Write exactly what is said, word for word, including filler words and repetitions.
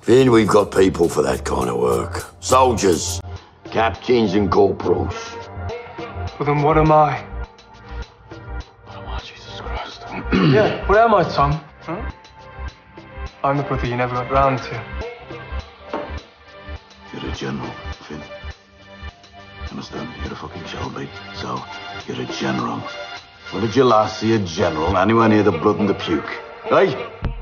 Finn, we've got people for that kind of work. Soldiers, captains and corporals. Well, then what am I? What am I, Jesus Christ? Yeah, what am I, Tom? Huh? I'm the brother you never got round to. You're a general, Finn. Understand? You're a fucking Shelby. So, you're a general. When did you last see a general anywhere near the blood and the puke? Right?